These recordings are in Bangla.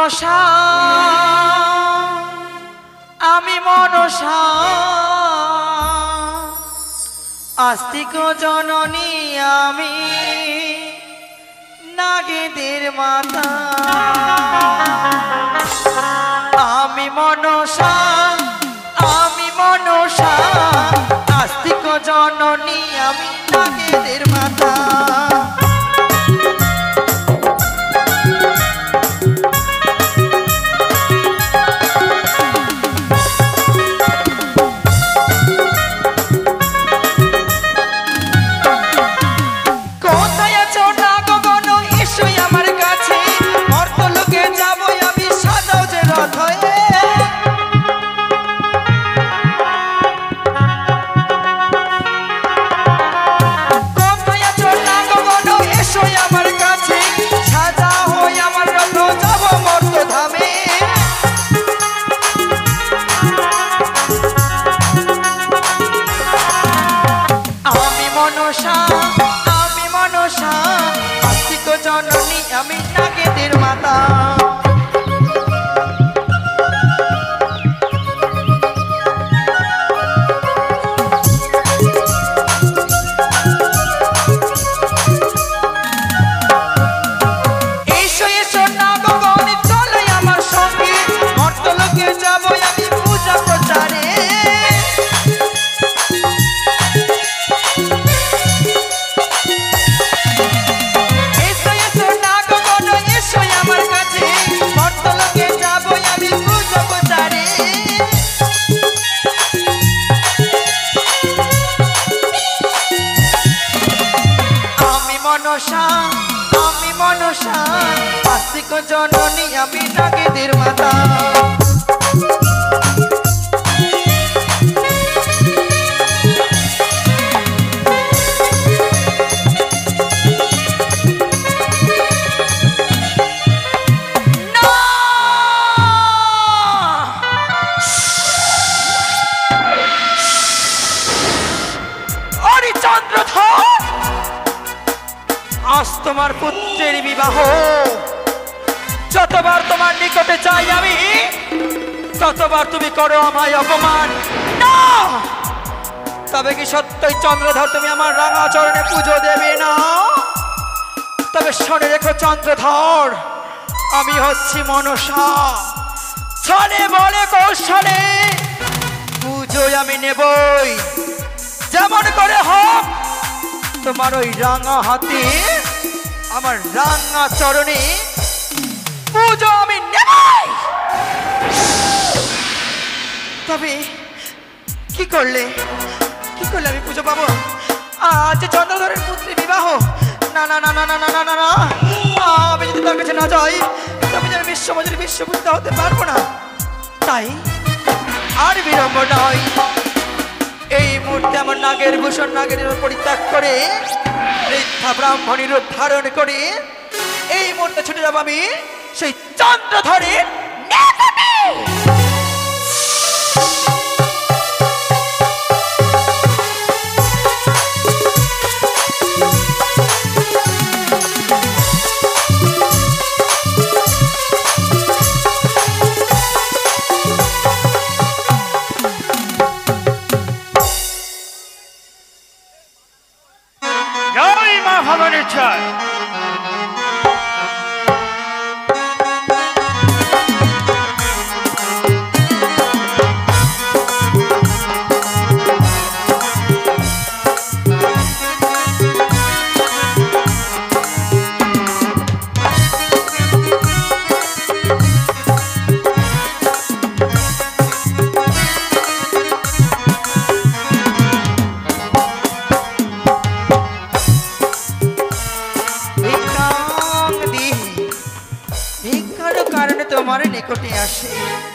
মনসা আমি মনসা আস্তিক জননী আমি নাগেদের মাতা আমি মনসা আস্তিক জননী আমি নাগেদের মাতা আমি মনসা আস্তিক জননী আমি নাগেদের মাতা এসো এসো নাগগণ চলো আমার সঙ্গে মর্তলোকে যাব আমি পূজা প্রচারে আমি মনসা আস্তিক জননী আমি নাগেদের মাতা আজ তোমার পুত্রের বিবাহ যতবার তোমার নিকটে চাই আমি ততবার তুমি করো আমায় অপমান না তবে কি সত্যই চন্দ্রধর তুমি আমার রাঙা চরণে পুজো দেবে না তবে শুনে রেখো চন্দ্রধর আমি হচ্ছি মনসা ছলে বলে কৌশলে পুজো আমি নেবই যেমন করে হোক তোমার ওই রাঙা হাতে আমার রাঙা চরণে পুজো আমি নেবই তবে কি করলে আমি পুজো পাবো আজ চন্দ্রধরের পুত্রের বিবাহ না না না না না না না না না আমি যদি তার কাছে না যাই তবে আমি বিশ্বমজুরি বিশ্বপুত্র হতে পারবো না তাই আর বিলম্ব নয় এই মুহূর্তে আমার নাগের ভূষণ নাগের পরিত্যাগ করে বৃদ্ধা ব্রাহ্মণী রূপ ধারণ করে এই মুহূর্তে ছুটে যাব আমি সেই চন্দ্রধরের নিকটে তোমার নিকটে আসে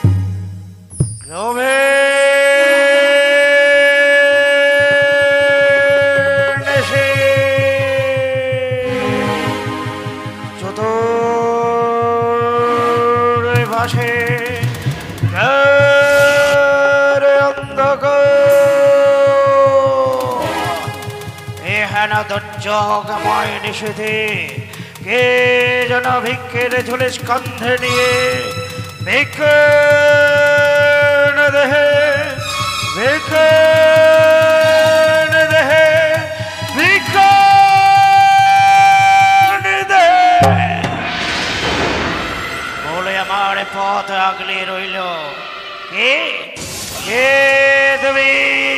ভাসে এখানে দুর্যোগময় নিষেধে কে যেন ভিক্ষের ঝুলিস কান্ধে নিয়ে ভিক্ষে দেহে ভিক্ষে দেহে ভিক্ষে বলে আমার পথ আগলে রইল। কে কে তুমি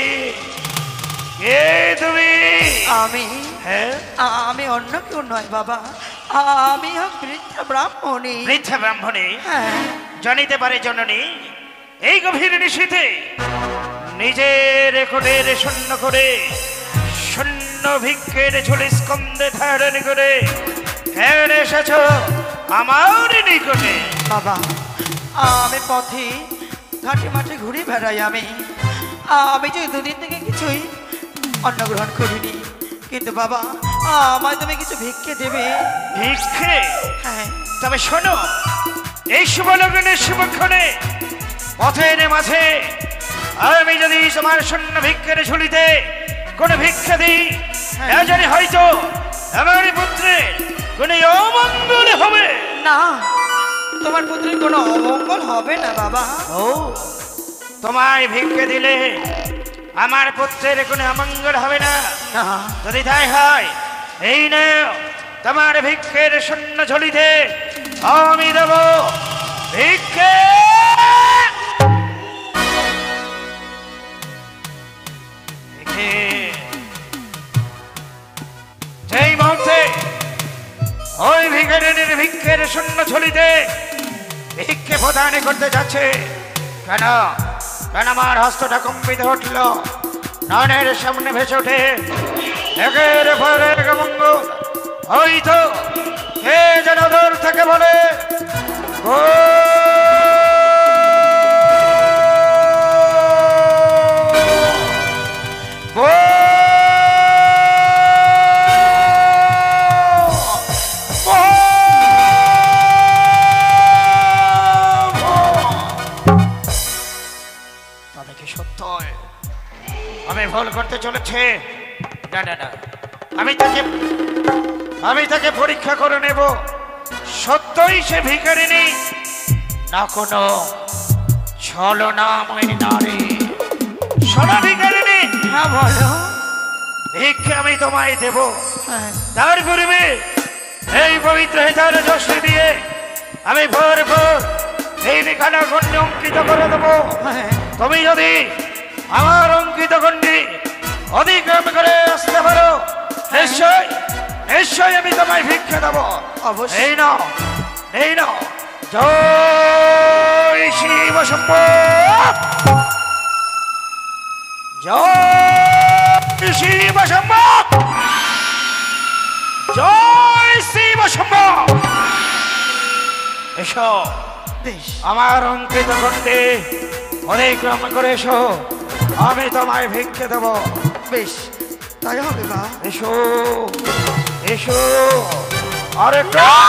কে তুমি? আমি হ্যাঁ আমি অন্য কেউ নয় বাবা, আমি বৃদ্ধা ব্রাহ্মণী। বৃদ্ধা ব্রাহ্মণী? হ্যাঁ। জানিতে পারে জননী এই গভীর নিশীথে নিজের কোণের শূন্য করে শূন্য ভিক্ষের ঝুলি স্কন্ধে ধারণ করে কেন এসেছ আমার নিকটে? বাবা আমি পথে ঘাটে মাঠে ঘুরে বেড়াই। আমি যে দুদিন থেকে কিছুই অন্ন গ্রহণ করিনি, কিন্তু বাবা আমায় তুমি কিছু ভিক্ষে দেবে? ভিক্ষে? হ্যাঁ। তবে শোনো, এই শুভলগ্নের শুভক্ষণে পথের মাঝে আমি যদি তোমার শূন্য ভিক্ষের ঝুলিতে কোনো ভিক্ষা দিই, জানি হয়তো আমার পুত্রের কোনো অমঙ্গল হবে। না, তোমার পুত্রের কোনো অমঙ্গল হবে না বাবা। ও, তোমায় ভিক্ষে দিলে আমার পুত্রের কোনো অমঙ্গল হবে না? না। যদি তাই হয়, এই নাও তোমার ভিক্ষের শূন্য ঝুলিতে আমি দেব ভিক্ষে। যেই মুহূর্তে ওই ভিখারিনীর ভিক্ষের শূন্য ঝুলিতে ভিক্ষে প্রদান করতে যাচ্ছে, কেন কেন আমার হস্তটা কম্পিত উঠল, নয়নের সামনে ভেসে ওঠে একের পর এক মঙ্গল। হয়তো কে যেন দূর থেকে বলে, গো আমি ভুল করতে চলেছে। না না না, আমি তাকে পরীক্ষা করে নেব, সত্যই সে ভিখারিনী না কোনো ছলনাময়ী নারী। সোনা ভিখারিনী? হ্যাঁ বলো। ভিক্ষে আমি তোমায় দেব, হ্যাঁ। তার পূর্বে এই পবিত্র হেতার যশে দিয়ে আমি ভোর ভোর এই নিখানা গণ্যে অঙ্কিত করে দেবো। হ্যাঁ। তুমি যদি আমার অঙ্কিত গণ্ডি অতিক্রম করে আসতে পারো, নিশ্চয় নিশ্চয় আমি তোমায় ভিক্ষা দেবো। অবশ্যই। এই নাও, এই নাও, জয় শিব শম্ভ, জয় শিব শম্ভ, জয় শিব শম্ভ। এসো, আমার অঙ্কিত গণ্ডি অতিক্রম করে এসো, আমি তোমায় ভিক্ষে দেব। বেশ, তাই হবে বা। এসো এসো। আরে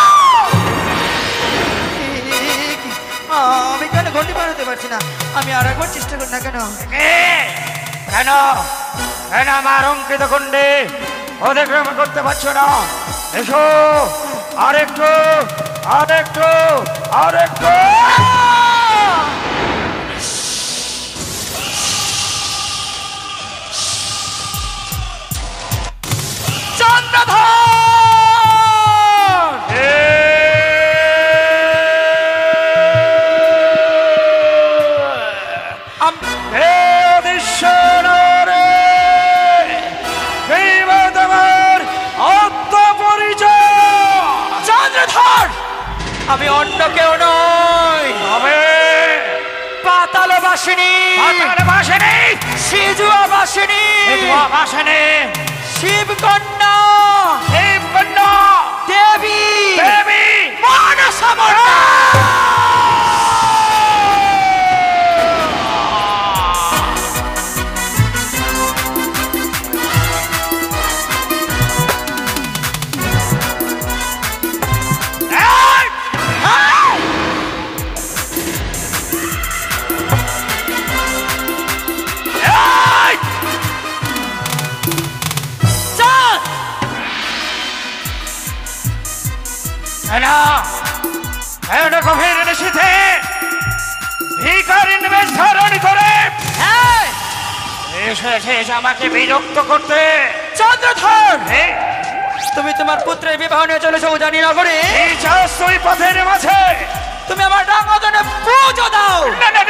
আমি কেন ঘন্টি বানাতে পারছি না? আমি আর একবার চেষ্টা করি না কেন? কেন কেন আমার অঙ্কিত গণ্ডি অতিক্রম করতে পারছো না? এসো, আরেকটু আরেকটু আরেকটু। আমি অন্য কেউ নই, পাতাল বাসিনী, সিজুয়া বাসিনী, শিবকন্যা, দেবী মানসা মর্দা। এসেছিস আমাকে বিরক্ত করতে। চন্দ্রধর, এ, তুমি তোমার পুত্রের বিবাহ নিয়ে চলেছো উজানি নগরে। কি চাস তুই পথের মাঝে? তুমি আমার রাঙাচরণে পুজো দাও।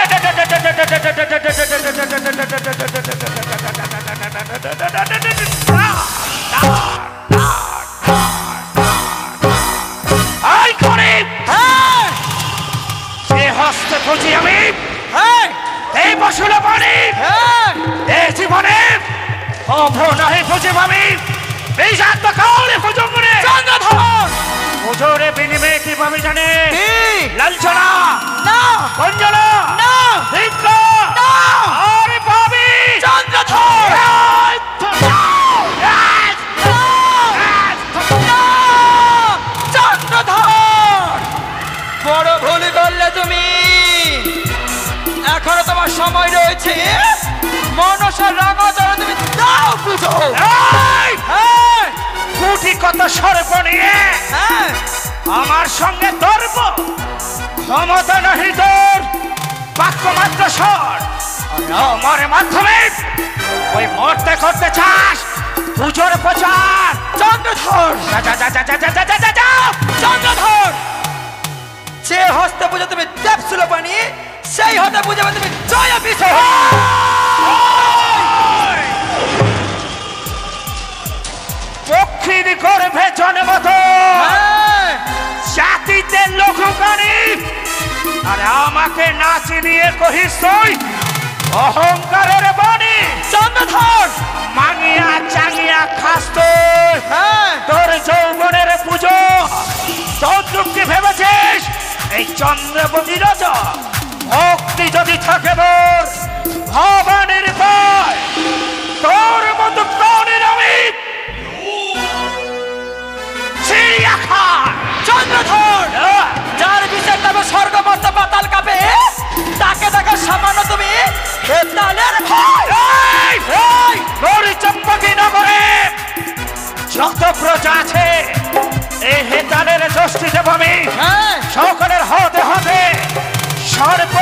আই গরিব, হ্যাঁ এ হস্তে পুজি আমি হ্যাঁ এই বসুল পানি হ্যাঁ এই জীবনে অভ্র নাহি পুজি পাবি। এই জাত কাউরে পুজো করে চন্দ্রধর, পুজোরে বিনিময়ে কি পাবি জানে? কি? লাঞ্ছনা, না বঞ্জনা, না ভিক্ষা, না আরে পাবি। চন্দ্রধর, না! চন্দ্রধর, বড় ভুল করলে তুমি। এখনো তোমার সময় রয়েছে। মনসার রাঙাচরণ তুমি দাও পুজো। এই, হ্যাঁ কুটি কত সর্প নিয়ে হ্যাঁ আমার সঙ্গে দর্ব, ক্ষমতা নাহি তোর, বাক্য মাত্র স্বর। আমার মাধ্যমে ওই মরতে করতে চাস পুজোর প্রচার। চন্দ্রধর, যা যা যা যা যা যা যা যা যা। চন্দ্রধর, যে হস্তে পুজো তুমি দেবসুলো পানি, সেই হস্তে পুজো তুমি জয় বিষ। পক্ষীর গর্ভে জন্মত জাতিতে লঘুকারী, আর আমাকে না চিনিয়ে কহিস তুই অহংকারের বাণী। চন্দ্রধর, মাঙিয়া চাঙিয়া খাস তুই হ্যাঁ তোর যৌবনের পুজো। চন্দ্রকে ভেবেছিস এই চন্দ্রবতী রাজা? ভক্তি যদি থাকে মোর ভবানীর পায়, তোর মতো প্রাণীর আমি চন্দ্রধর, যার বিচার তবে স্বর্গ মর্ত পাতাল কাঁপে, তাকে দেখো সামান্য তুমি হেতালের ভয়। চম্পকি নগরে যত প্রজা আছে এই হেতালের যষ্টি দেব আমি। হ্যাঁ সকলের হতে হতে সর্ব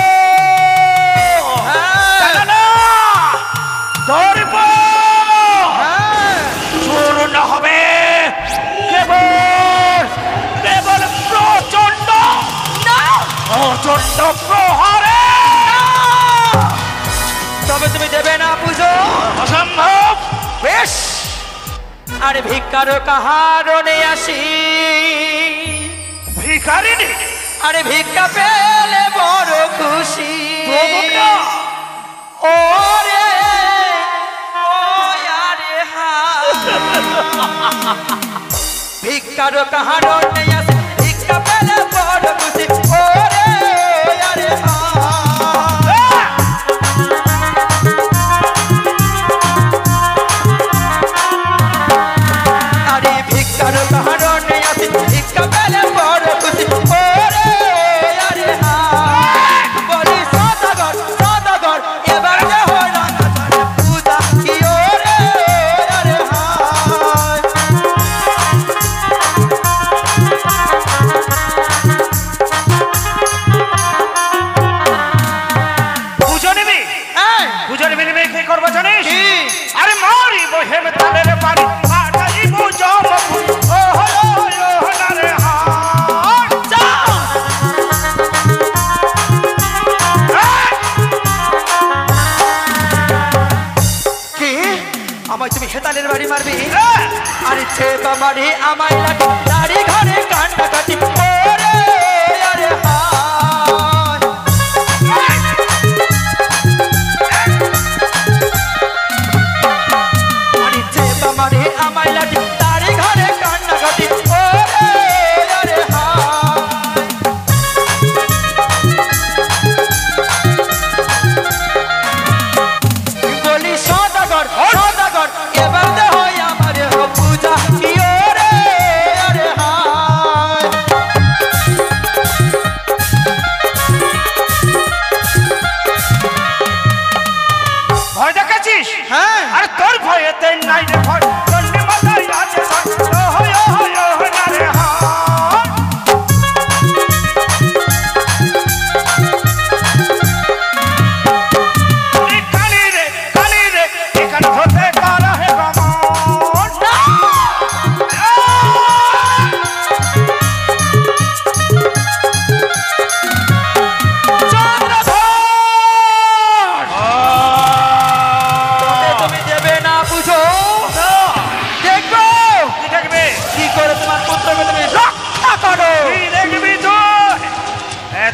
দর্প চূর্ণ হবে কেবল কেবল প্রচন্ড প্রচন্ড প্রহারে। তবে তুমি দেবে না পুজো? অসম্ভব। বেশ, আরে ভিক্ষার কাহারণে আসি। ভিখারিণী আরে ভিক্ষা পেলে বড় খুশি। ওরে ও আরে হা, ভিক্ষার কাহারণে আসি, ভিক্ষা পেলে বড় খুশি। ওরে ও আরে হা, আরে ভিক্ষার কাহারণে আসি, ভিক্ষা পেলে বড় খুশি। ওরে আরে হা, বলি সদাগর সদাগর, এবার যে হয় রাঙাচরণে পূজা কি। ওরে আরে হা, পুজো নিবি? এই, পুজোর বিনিময়ে কি করবো জানিস? কি? আরে মারিব হেম তালের পানি, পাঠাইব জমপুর। ও হলো রে হার। যাও। কি? আমায় তুমি হেতালের বাড়ি মারবি? আরে ছেপা মারি আমায় লাঠি, দাড়ি ঘরে কান্না কাটি। ওরে আরে হায়, আরে ছেপা মারি আমায় লাঠি, দাড়ি ঘরে কান্না কাটি। ওরে আরে হায়, বলি সদাগর সদাগর, এবার দে হয় আমার পূজা কি। ওরে আরে হায়,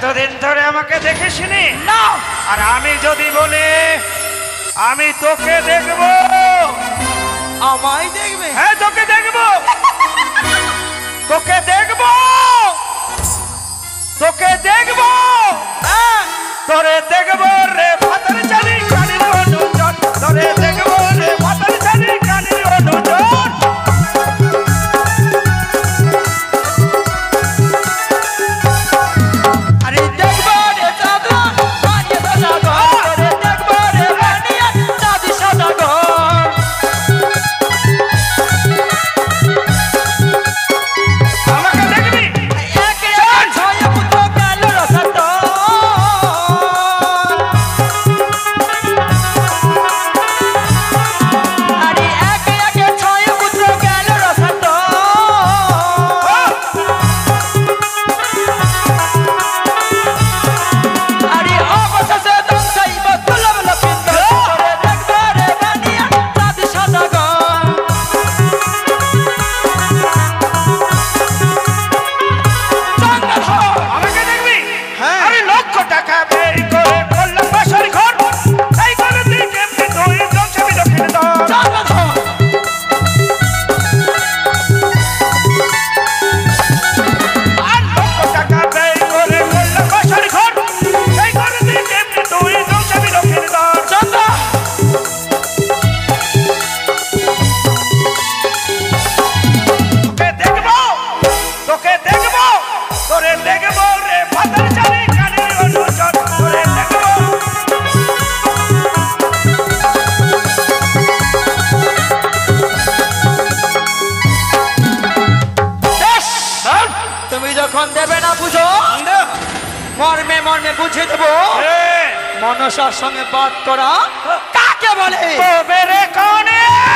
এতদিন ধরে আমাকে দেখিসনি না আর আমি যদি বলি আমি তোকে দেখব আমায় দেখবে হ্যাঁ তোকে দেখব তোকে দেখব তোকে দেখব হ্যাঁ তোরে দেখব রে ভাতার চালি কানির অনুজন তোরে দেখব রে ভাতার চালি কানির অনুজন আরে দেখবো রে চাঁদা বানিয়ে সাদা ঘর রে দেখবো রে বানিয়ে চাঁদি সাদা ঘর আমাকে দেখবি একে একে ছয় পুত্র গেল রসাতল আরে একে একে ছয় পুত্র গেল রসাতল আরে অবশেষে ধ্বংসাইব তুলব লপিন্দ করে দেখবো রে বানিয়ে চাঁদি সাদা ঘর চন্দ্রধর আমাকে দেখবি হ্যাঁ। আমি লক্ষ টাকা ব্যয় করে করলাম বাসার ঘর তাই করে তুই কেমনি তুই ধ্বংসাবি দক্ষিণ দর চন্দ্রধর আর লক্ষ টাকা ব্যয় করে করলাম বাসার ঘর তাই করে তুই কেমনি তুই ধ্বংসাবি দক্ষিণ দর চন্দ্র তোকে দেখবো তোকে দেখবো তোরে দেখবো রে ভাতার চালি কানির অনুজন তোরে দেখবো বেশ তুমি যখন দেবে না বুঝো মর্মে মর্মে বুঝিয়ে দেবো মনসার সঙ্গে বাদ করা কাকে বলে তবে রে কনে